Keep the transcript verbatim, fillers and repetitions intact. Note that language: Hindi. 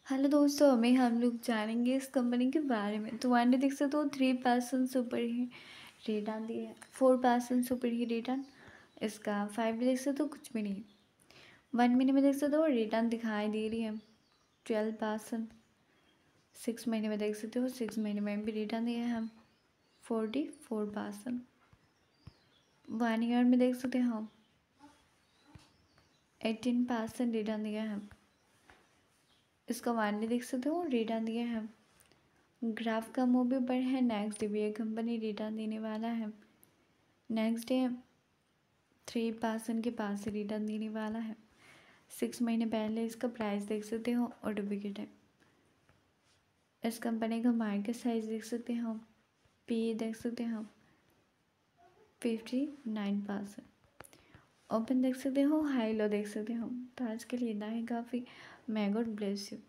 हेलो दोस्तों, अभी हम लोग जानेंगे इस कंपनी के बारे में। तो वन डे देख सकते हो थ्री परसेंट ऊपर ही रिटर्न दिए है, फोर परसेंट ऊपर ही रिटर्न इसका। फाइव डे देख सकते हो कुछ भी नहीं। वन महीने में देख सकते हो रिटर्न दिखाई दे रही है ट्वेल्व परसेंट। सिक्स महीने में देख सकते हो सिक्स महीने में भी रिटर्न दिया है हम forty four percent. One year में देख सकते हो एटीन परसेंट रिटर्न दिया है। इसका वन डे देख सकते हो रिटर्न दिया है। ग्राफ का मूव भी ऊपर है। नेक्स्ट डे भी ये कंपनी रिटर्न देने वाला है। नेक्स्ट डे थ्री परसेंट के पास से रिटर्न देने वाला है। सिक्स महीने पहले इसका प्राइस देख सकते हो और डुप्लीकेट है। इस कंपनी का मार्केट साइज देख सकते हो, पी देख सकते हो फिफ्टी नाइन परसेंट। ओपन देख सकते हो, हाई लो देख सकते हो। तो आज के लिए इतना ही काफ़ी। मैं गॉड ब्लेस यू।